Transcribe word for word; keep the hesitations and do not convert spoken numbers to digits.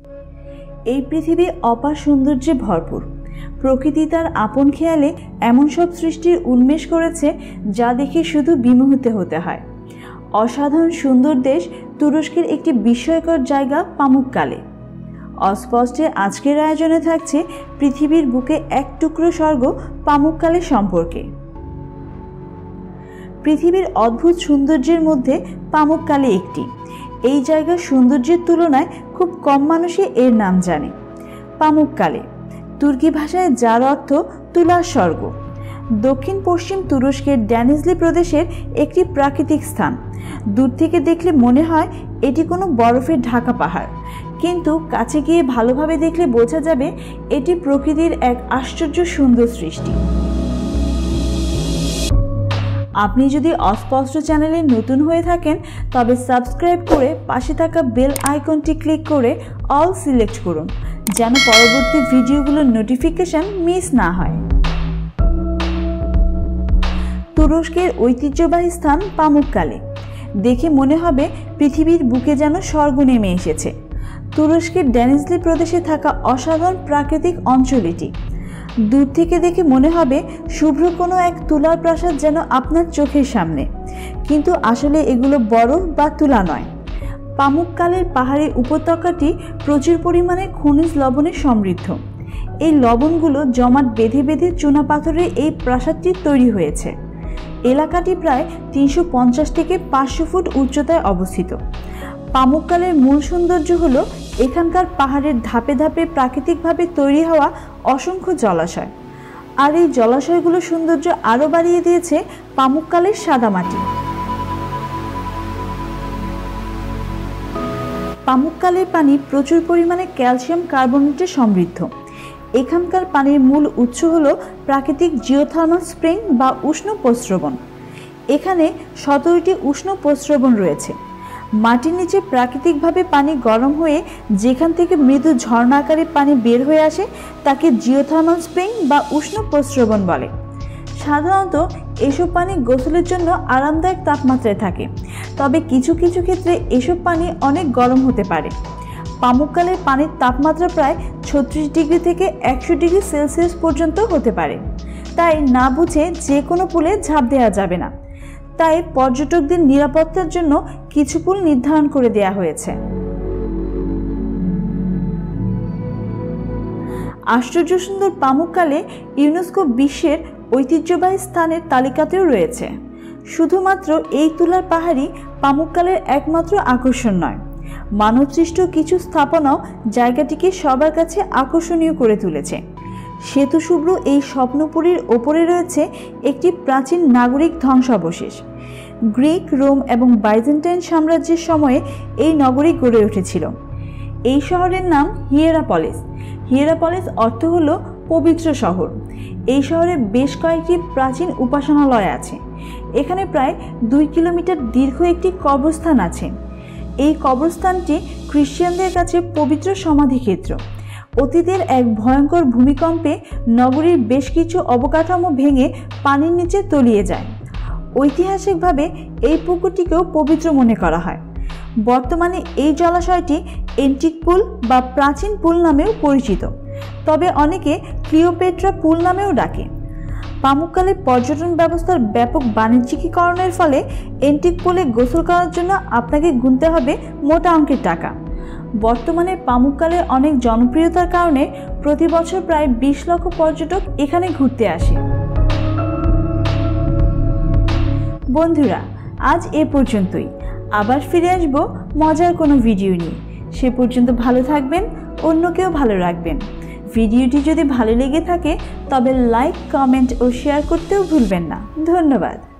এই পৃথিবী অপার সৌন্দর্যে ভরপুর। প্রকৃতি তার আপন খেয়ালে এমন সব সৃষ্টির উন্মেষ করেছে যা দেখে শুধু বিমোহিত হতে হয়। অসাধারণ সুন্দর দেশ তুরস্কের একটি বিস্ময়কর জায়গা পামুককালে। অস্পষ্টে আজকের আয়োজনে থাকছে পৃথিবীর বুকে এক টুকরো স্বর্গ পামুককালে সম্পর্কে। পৃথিবীর অদ্ভুত সৌন্দর্যের মধ্যে পামুককালে একটি। এই জায়গার সৌন্দর্যের তুলনায় খুব কম মানুষই এর নাম জানে। পামুককালে তুর্কি ভাষায় যার অর্থ তুলার স্বর্গ। দক্ষিণ পশ্চিম তুরস্কের ড্যানিজলি প্রদেশের একটি প্রাকৃতিক স্থান। দূর থেকে দেখলে মনে হয় এটি কোনো বরফের ঢাকা পাহাড়, কিন্তু কাছে গিয়ে ভালোভাবে দেখলে বোঝা যাবে এটি প্রকৃতির এক আশ্চর্য সুন্দর সৃষ্টি। আপনি যদি অস্পষ্ট চ্যানেলে নতুন হয়ে থাকেন তবে সাবস্ক্রাইব করে পাশে থাকা বেল আইকনটি ক্লিক করে অল সিলেক্ট করুন, যেন পরবর্তী ভিডিওগুলোর নোটিফিকেশন মিস না হয়। তুরস্কের ঐতিহ্যবাহী স্থান পামুককালে। দেখে মনে হবে পৃথিবীর বুকে যেন স্বর্গ নেমে এসেছে। তুরস্কের ড্যানিজলি প্রদেশে থাকা অসাধারণ প্রাকৃতিক অঞ্চল এটি। দূর থেকে দেখে মনে হবে শুভ্র কোনো এক তুলার প্রাসাদ যেন আপনার চোখের সামনে, কিন্তু আসলে এগুলো বরফ বা তুলা নয়। পামুককালের পাহাড়ি উপত্যকাটি প্রচুর পরিমাণে খনিজ লবণে সমৃদ্ধ। এই লবণগুলো জমাট বেঁধে বেঁধে চুনাপাথরের এই প্রাসাদটি তৈরি হয়েছে। এলাকাটি প্রায় তিনশো পঞ্চাশ থেকে পাঁচশো ফুট উচ্চতায় অবস্থিত। পামুককালের মূল সৌন্দর্য হলো এখানকার পাহাড়ের ধাপে ধাপে প্রাকৃতিকভাবে তৈরি হওয়া অসংখ্য জলাশয়। আর এই জলাশয়গুলোর সৌন্দর্য আরও বাড়িয়ে দিয়েছে পামুককালের সাদামাটি। পামুককালের পানি প্রচুর পরিমাণে ক্যালসিয়াম কার্বনেটে সমৃদ্ধ। এখানকার পানির মূল উৎস হলো প্রাকৃতিক জিওথার্মাল স্প্রিং বা উষ্ণ প্রস্রবণ। এখানে সতেরোটি উষ্ণ প্রস্রবণ রয়েছে। মাটির নিচে প্রাকৃতিকভাবে পানি গরম হয়ে যেখান থেকে মৃদু ঝর্ণা আকারে পানি বের হয়ে আসে তাকে জিওথার্মাল স্প্রিং বা উষ্ণ প্রস্রবণ বলে। সাধারণত এসব পানি গোসলের জন্য আরামদায়ক তাপমাত্রায় থাকে, তবে কিছু কিছু ক্ষেত্রে এসব পানি অনেক গরম হতে পারে। পামুককালের পানির তাপমাত্রা প্রায় ছত্রিশ ডিগ্রি থেকে একশো ডিগ্রি সেলসিয়াস পর্যন্ত হতে পারে। তাই না বুঝে যে কোনো পুলে ঝাঁপ দেওয়া যাবে না। তাই পর্যটকদের নিরাপত্তার জন্য কিছু পুল নির্ধারণ করে দেওয়া হয়েছে। আশ্চর্য সুন্দর পামুককালে ইউনেস্কো বিশ্বের ঐতিহ্যবাহী স্থানের তালিকাতেও রয়েছে। শুধুমাত্র এই তুলার পাহাড়ই পামুককালের একমাত্র আকর্ষণ নয়, মানবসৃষ্ট কিছু স্থাপনাও জায়গাটিকে সবার কাছে আকর্ষণীয় করে তুলেছে। শ্বেতশুভ্র এই স্বপ্নপুরীর ওপরে রয়েছে একটি প্রাচীন নাগরিক ধ্বংসাবশেষ। গ্রিক, রোম এবং বাইজেন্টাইন সাম্রাজ্যের সময়ে এই নগরী গড়ে উঠেছিল। এই শহরের নাম হিয়েরাপলিস। হিয়েরাপলিস অর্থ হলো পবিত্র শহর। এই শহরে বেশ কয়েকটি প্রাচীন উপাসনালয় আছে। এখানে প্রায় দুই কিলোমিটার দীর্ঘ একটি কবরস্থান আছে। এই কবরস্থানটি খ্রিস্টানদের কাছে পবিত্র সমাধিক্ষেত্র। অতীতের এক ভয়ঙ্কর ভূমিকম্পে নগরীর বেশ কিছু অবকাঠামো ভেঙে পানির নিচে তলিয়ে যায়। ঐতিহাসিকভাবে এই পুকুরটিকেও পবিত্র মনে করা হয়। বর্তমানে এই জলাশয়টি এন্টিক পুল বা প্রাচীন পুল নামেও পরিচিত, তবে অনেকে ক্লিওপেট্রা পুল নামেও ডাকে। পামুককালে পর্যটন ব্যবস্থার ব্যাপক বাণিজ্যিকীকরণের ফলে এন্টিক পুলে গোসল করার জন্য আপনাকে গুনতে হবে মোটা অঙ্কের টাকা। বর্তমানে পামুককালের অনেক জনপ্রিয়তার কারণে প্রতি বছর প্রায় বিশ লক্ষ পর্যটক এখানে ঘুরতে আসে। বন্ধুরা, আজ এ পর্যন্তই। আবার ফিরে আসব মজার কোনো ভিডিও নিয়ে। সে পর্যন্ত ভালো থাকবেন, অন্যকেও ভালো রাখবেন। ভিডিওটি যদি ভালো লেগে থাকে তবে লাইক, কমেন্ট ও শেয়ার করতেও ভুলবেন না। ধন্যবাদ।